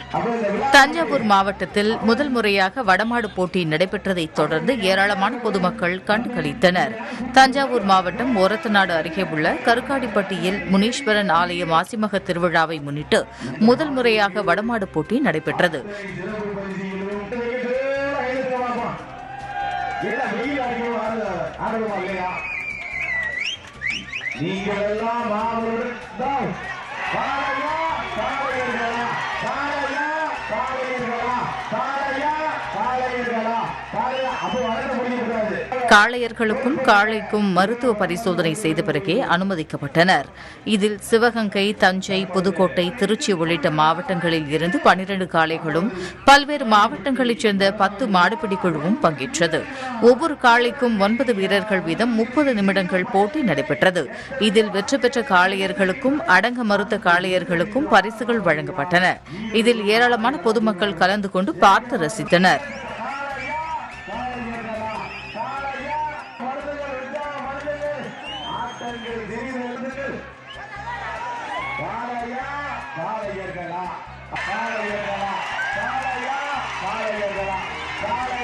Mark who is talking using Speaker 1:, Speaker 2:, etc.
Speaker 1: தஞ்சாவூர் மாவட்டத்தில் முதல் முறையாக வடமாடு போட்டி நடைபெற்றதைத் தொடர்ந்து ஏராளமான பொதுமக்கள் கண்டுகளித்தனர். தஞ்சாவூர் மாவட்டம் ஓரத்தநாடு அருகே உள்ள கருக்காடிப்பட்டியில் முனீஸ்வரன் ஆலய மாசிமக திருவிழாவை முன்னிட்டு முதல் முறையாக வடமாடு போட்டி நடைபெற்றது. காளையர்களுக்கும் காளைக்கும் மருத்துவ பரிசோதனை செய்த பிறகே அனுமதிக்கப்பட்டனர். இதில் சிவகங்கை, தஞ்சை, புதுக்கோட்டை, திருச்சி உள்ளிட்ட மாவட்டங்களில் இருந்து 12 காளைகளும் பல்வேறு மாவட்டங்களைச் சேர்ந்த 10 மாடுபிடி குழுவும் பங்கேற்றது. ஒவ்வொரு காளைக்கும் 9 வீரர்கள் வீதம் 30 நிமிடங்கள் போட்டி நடைபெற்றது. இதில் வெற்றி பெற்ற காளையர்களுக்கும் அடங்க மறுத்த காளையர்களுக்கும் பரிசுகள் வழங்கப்பட்டன. இதில் ஏராளமான பொதுமக்கள் கலந்து கொண்டு பார்த்து ரசித்தனர்.
Speaker 2: காளையர்களா